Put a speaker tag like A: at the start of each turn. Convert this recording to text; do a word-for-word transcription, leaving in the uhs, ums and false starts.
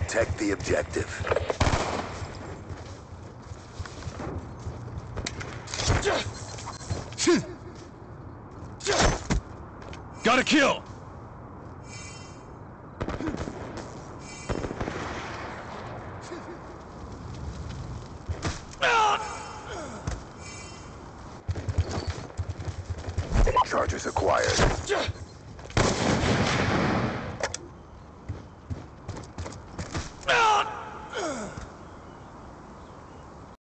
A: Protect the objective.
B: Got a kill!
A: Charges acquired.